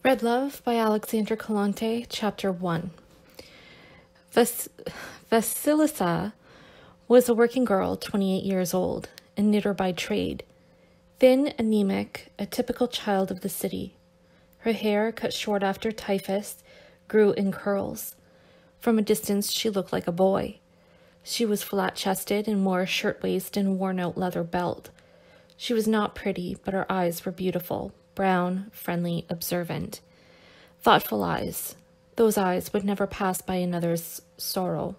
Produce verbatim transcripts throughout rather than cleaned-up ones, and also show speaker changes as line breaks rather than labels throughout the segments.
Red Love by Alexandra Kalante, Chapter one. Vas- Vasilisa was a working girl, twenty-eight years old, a knitter by trade. Thin, anemic, a typical child of the city. Her hair, cut short after typhus, grew in curls. From a distance, she looked like a boy. She was flat-chested and wore a shirtwaist and worn-out leather belt. She was not pretty, but her eyes were beautiful. Brown, friendly, observant. Thoughtful eyes. Those eyes would never pass by another's sorrow.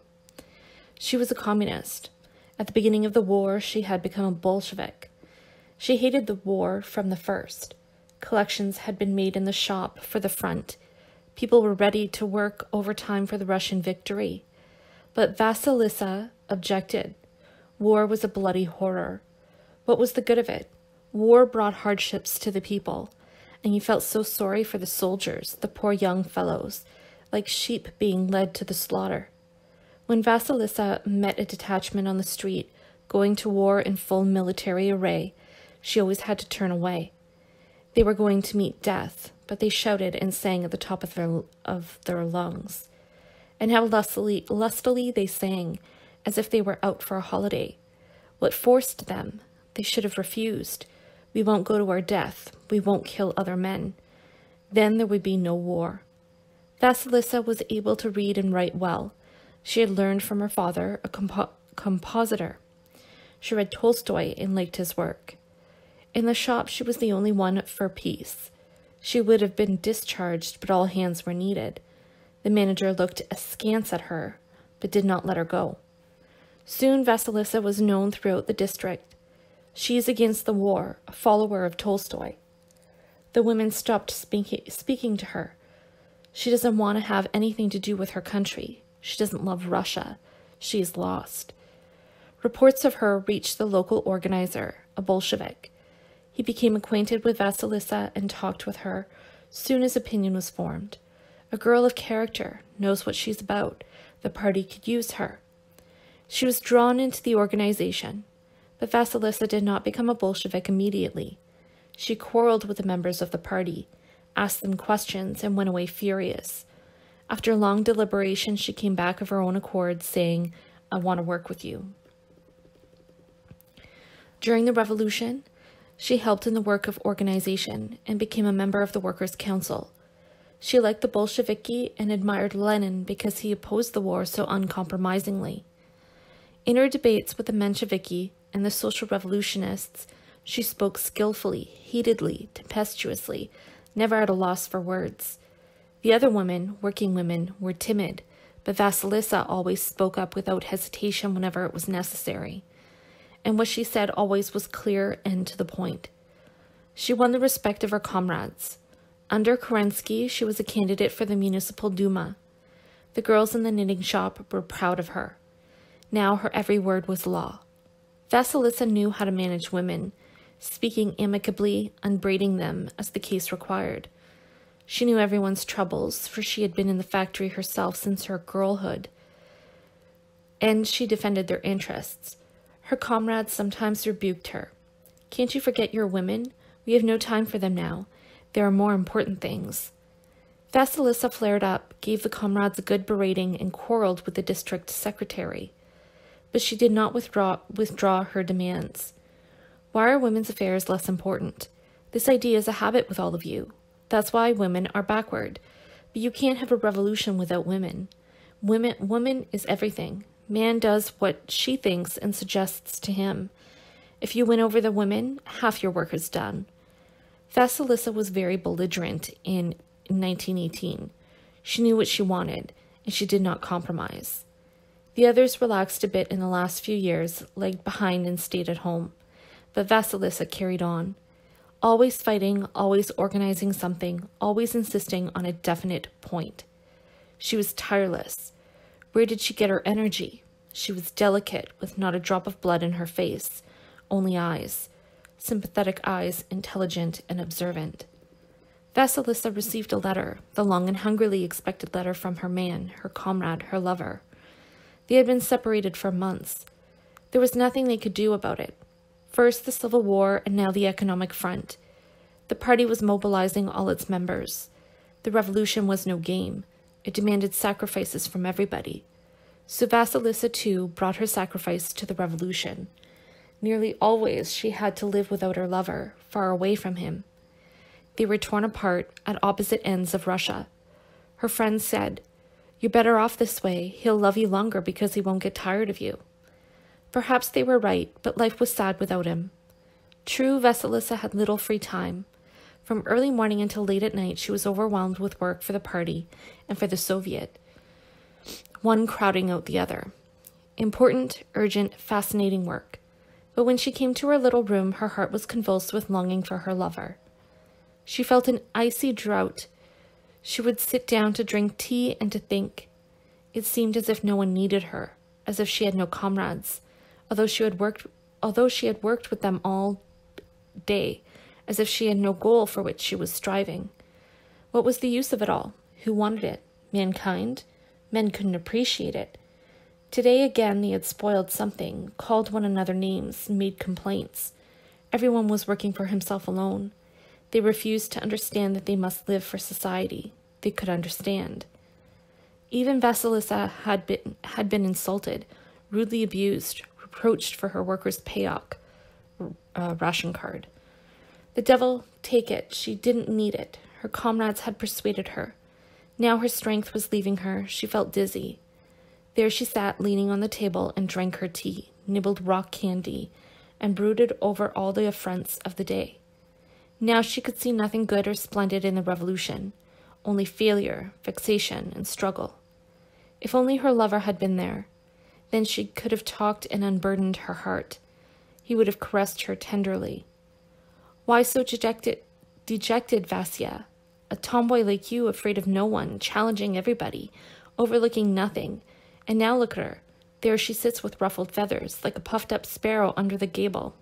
She was a communist. At the beginning of the war, she had become a Bolshevik. She hated the war from the first. Collections had been made in the shop for the front. People were ready to work overtime for the Russian victory. But Vasilisa objected. War was a bloody horror. What was the good of it? War brought hardships to the people, and you felt so sorry for the soldiers, the poor young fellows, like sheep being led to the slaughter. When Vasilisa met a detachment on the street, going to war in full military array, she always had to turn away. They were going to meet death, but they shouted and sang at the top of their, of their lungs. And how lustily, lustily they sang, as if they were out for a holiday. What forced them? They should have refused. We won't go to our death. We won't kill other men. Then there would be no war. Vasilisa was able to read and write well. She had learned from her father, a compo compositor. She read Tolstoy and liked his work. In the shop, she was the only one for peace. She would have been discharged, but all hands were needed. The manager looked askance at her, but did not let her go. Soon Vasilisa was known throughout the district. She is against the war, a follower of Tolstoy. The women stopped speak speaking to her. She doesn't want to have anything to do with her country. She doesn't love Russia. She is lost. Reports of her reached the local organizer, a Bolshevik. He became acquainted with Vasilisa and talked with her. Soon his opinion was formed. A girl of character, knows what she's about. The party could use her. She was drawn into the organization. But Vasilisa did not become a Bolshevik immediately. She quarreled with the members of the party, asked them questions, and went away furious. After long deliberation, she came back of her own accord, saying, "I want to work with you." During the revolution, she helped in the work of organization and became a member of the Workers' Council. She liked the Bolsheviki and admired Lenin because he opposed the war so uncompromisingly. In her debates with the Mensheviki and the social revolutionists, she spoke skillfully, heatedly, tempestuously, never at a loss for words. The other women, working women, were timid, but Vasilisa always spoke up without hesitation whenever it was necessary. And what she said always was clear and to the point. She won the respect of her comrades. Under Kerensky, she was a candidate for the Municipal Duma. The girls in the knitting shop were proud of her. Now her every word was law. Vasilisa knew how to manage women, speaking amicably, unbraiding them as the case required. She knew everyone's troubles, for she had been in the factory herself since her girlhood, and she defended their interests. Her comrades sometimes rebuked her. "Can't you forget your women? We have no time for them now. There are more important things." Vasilisa flared up, gave the comrades a good berating, and quarreled with the district secretary. But she did not withdraw, withdraw her demands. Why are women's affairs less important? This idea is a habit with all of you. That's why women are backward. But you can't have a revolution without women. Women, woman is everything. Man does what she thinks and suggests to him. If you win over the women, half your work is done. Vasilisa was very belligerent in nineteen eighteen. She knew what she wanted, and she did not compromise. The others relaxed a bit in the last few years, lagged behind and stayed at home. But Vasilisa carried on. Always fighting, always organizing something, always insisting on a definite point. She was tireless. Where did she get her energy? She was delicate, with not a drop of blood in her face, only eyes. Sympathetic eyes, intelligent and observant. Vasilisa received a letter, the long and hungrily expected letter from her man, her comrade, her lover. They had been separated for months. There was nothing they could do about it. First the Civil War and now the economic front. The party was mobilizing all its members. The revolution was no game. It demanded sacrifices from everybody. So Vasilisa, too, brought her sacrifice to the revolution. Nearly always she had to live without her lover, far away from him. They were torn apart at opposite ends of Russia. Her friends said, "You're better off this way. He'll love you longer because he won't get tired of you." Perhaps they were right, but life was sad without him. True, Vasilisa had little free time. From early morning until late at night, she was overwhelmed with work for the party and for the Soviet, one crowding out the other. Important, urgent, fascinating work. But when she came to her little room, her heart was convulsed with longing for her lover. She felt an icy drought. She would sit down to drink tea and to think. It seemed as if no one needed her, as if she had no comrades, although she had worked, although she had worked with them all day, as if she had no goal for which she was striving. What was the use of it all? Who wanted it? Mankind? Men couldn't appreciate it. Today again they had spoiled something, called one another names, and made complaints. Everyone was working for himself alone. They refused to understand that they must live for society. They could understand. Even Vasilisa had been, had been insulted, rudely abused, reproached for her workers' payok, uh, ration card. The devil take it, she didn't need it. Her comrades had persuaded her. Now her strength was leaving her. She felt dizzy. There she sat, leaning on the table, and drank her tea, nibbled rock candy, and brooded over all the affronts of the day. Now she could see nothing good or splendid in the revolution, only failure, vexation, and struggle. If only her lover had been there, then she could have talked and unburdened her heart. He would have caressed her tenderly. Why so dejected, dejected, Vasya? A tomboy like you, afraid of no one, challenging everybody, overlooking nothing. And now look at her. There she sits with ruffled feathers, like a puffed-up sparrow under the gable.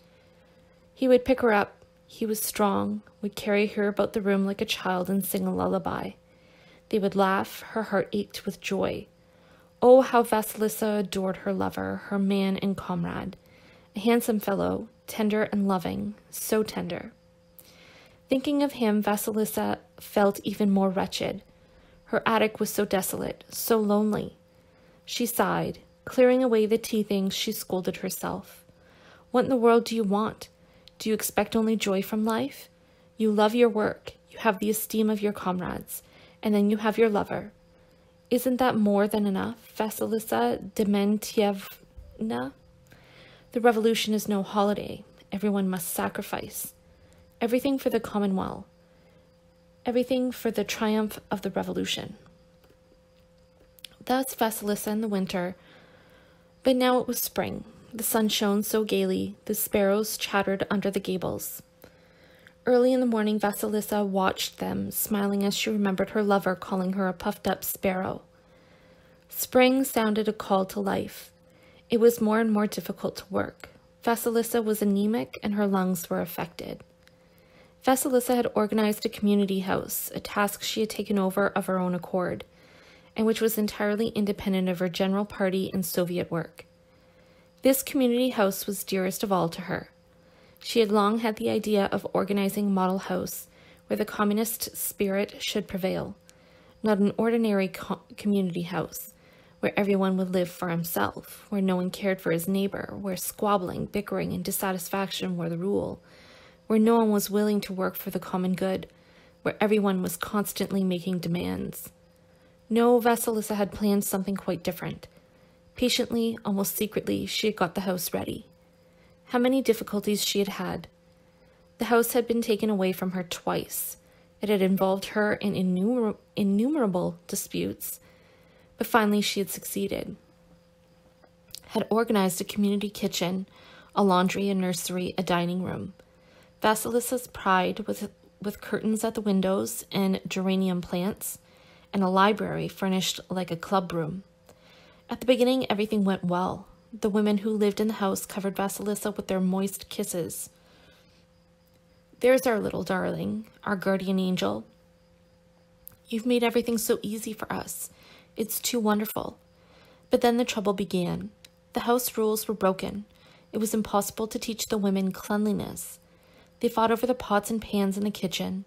He would pick her up. He was strong, would carry her about the room like a child and sing a lullaby. They would laugh. Her heart ached with joy. Oh, how Vasilisa adored her lover, her man and comrade. A handsome fellow, tender and loving, so tender. Thinking of him, Vasilisa felt even more wretched. Her attic was so desolate, so lonely. She sighed. Clearing away the tea things, she scolded herself. What in the world do you want? Do you expect only joy from life? You love your work, you have the esteem of your comrades, and then you have your lover. Isn't that more than enough, Vasilisa Dementievna? The revolution is no holiday. Everyone must sacrifice. Everything for the Commonwealth. Everything for the triumph of the revolution. Thus Vasilisa in the winter, but now it was spring. The sun shone so gaily, the sparrows chattered under the gables. Early in the morning, Vasilisa watched them, smiling as she remembered her lover calling her a puffed-up sparrow. Spring sounded a call to life. It was more and more difficult to work. Vasilisa was anemic and her lungs were affected. Vasilisa had organized a community house, a task she had taken over of her own accord, and which was entirely independent of her general party and Soviet work. This community house was dearest of all to her. She had long had the idea of organizing a model house where the communist spirit should prevail, not an ordinary co- community house where everyone would live for himself, where no one cared for his neighbor, where squabbling, bickering, and dissatisfaction were the rule, where no one was willing to work for the common good, where everyone was constantly making demands. No, Vasilisa had planned something quite different. Patiently, almost secretly, she had got the house ready. How many difficulties she had had. The house had been taken away from her twice. It had involved her in innumer- innumerable disputes, but finally she had succeeded. Had organized a community kitchen, a laundry, a nursery, a dining room. Vasilisa's pride with, with curtains at the windows and geranium plants, and a library furnished like a club room. At the beginning, everything went well. The women who lived in the house covered Vasilisa with their moist kisses. There's our little darling, our guardian angel. You've made everything so easy for us. It's too wonderful. But then the trouble began. The house rules were broken. It was impossible to teach the women cleanliness. They fought over the pots and pans in the kitchen.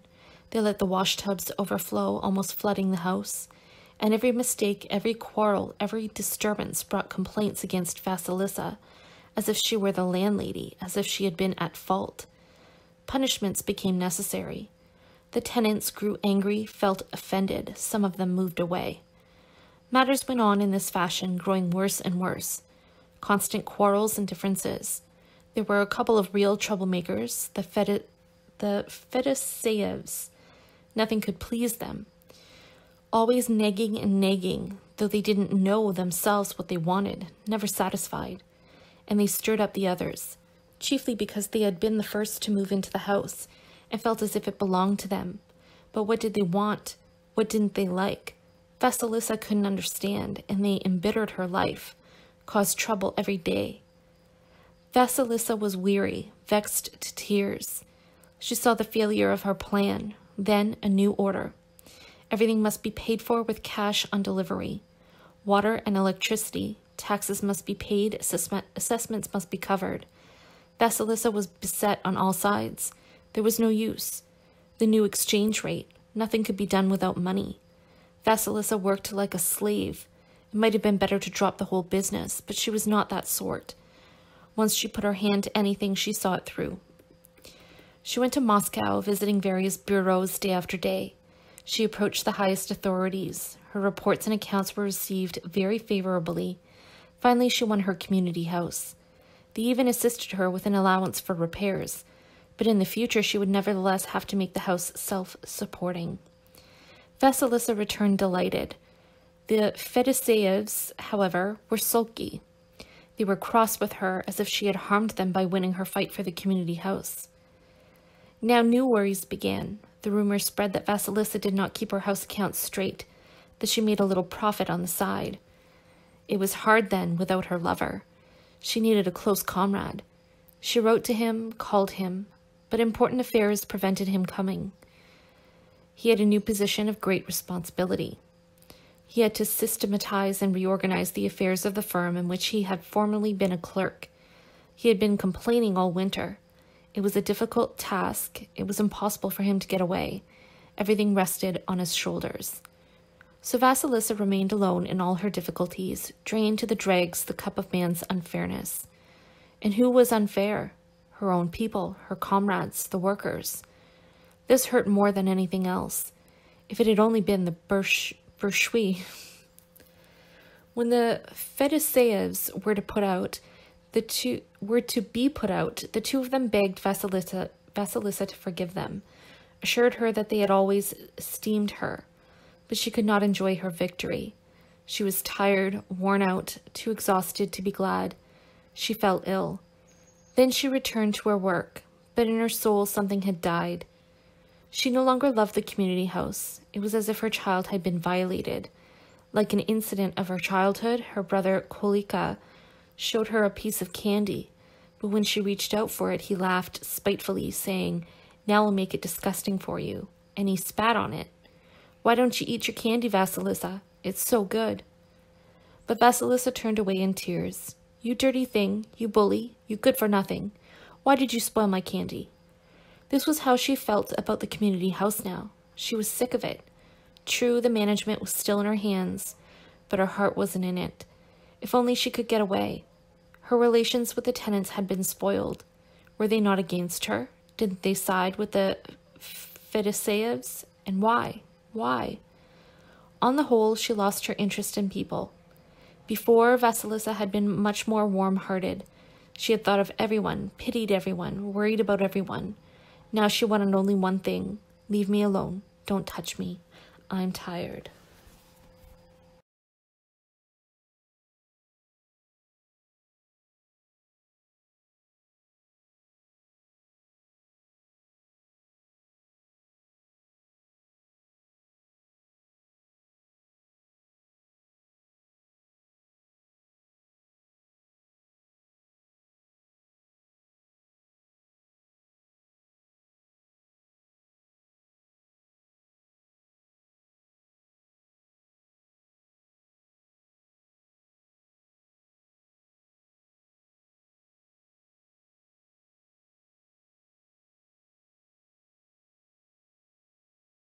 They let the wash tubs overflow, almost flooding the house. And every mistake, every quarrel, every disturbance brought complaints against Vasilisa, as if she were the landlady, as if she had been at fault. Punishments became necessary. The tenants grew angry, felt offended. Some of them moved away. Matters went on in this fashion, growing worse and worse. Constant quarrels and differences. There were a couple of real troublemakers, the Fedi- the Fedoseyevs. Nothing could please them. Always nagging and nagging, though they didn't know themselves what they wanted, never satisfied. And they stirred up the others, chiefly because they had been the first to move into the house and felt as if it belonged to them. But what did they want? What didn't they like? Vasilisa couldn't understand, and they embittered her life, caused trouble every day. Vasilisa was weary, vexed to tears. She saw the failure of her plan, then a new order. Everything must be paid for with cash on delivery. Water and electricity, taxes must be paid, assessment, assessments must be covered. Vasilisa was beset on all sides. There was no use. The new exchange rate, nothing could be done without money. Vasilisa worked like a slave. It might have been better to drop the whole business, but she was not that sort. Once she put her hand to anything, she saw it through. She went to Moscow, visiting various bureaus day after day. She approached the highest authorities. Her reports and accounts were received very favorably. Finally, she won her community house. They even assisted her with an allowance for repairs, but in the future she would nevertheless have to make the house self-supporting. Vasilisa returned delighted. The Fedoseyevs, however, were sulky. They were cross with her, as if she had harmed them by winning her fight for the community house. Now new worries began. The rumors spread that Vasilisa did not keep her house accounts straight, that she made a little profit on the side. It was hard then without her lover. She needed a close comrade. She wrote to him, called him, but important affairs prevented him coming. He had a new position of great responsibility. He had to systematize and reorganize the affairs of the firm in which he had formerly been a clerk. He had been complaining all winter. It was a difficult task. It was impossible for him to get away. Everything rested on his shoulders. So Vasilisa remained alone in all her difficulties, drained to the dregs the cup of man's unfairness. And who was unfair? Her own people, her comrades, the workers. This hurt more than anything else. If it had only been the bourgeois. When the Fedoseyevs were to put out, the two were to be put out, the two of them begged Vasilisa, Vasilisa to forgive them, assured her that they had always esteemed her, but she could not enjoy her victory. She was tired, worn out, too exhausted to be glad. She fell ill. Then she returned to her work, but in her soul something had died. She no longer loved the community house. It was as if her child had been violated. Like an incident of her childhood, her brother Kolika showed her a piece of candy, but when she reached out for it, he laughed spitefully, saying, "Now I'll make it disgusting for you," and he spat on it. "Why don't you eat your candy, Vasilisa? It's so good." But Vasilisa turned away in tears. "You dirty thing, you bully, you good for nothing. Why did you spoil my candy?" This was how she felt about the community house now. She was sick of it. True, the management was still in her hands, but her heart wasn't in it. If only she could get away. Her relations with the tenants had been spoiled. Were they not against her? Didn't they side with the Fedoseyevs? And why? Why? On the whole, she lost her interest in people. Before, Vasilisa had been much more warm-hearted. She had thought of everyone, pitied everyone, worried about everyone. Now she wanted only one thing. Leave me alone. Don't touch me. I'm tired.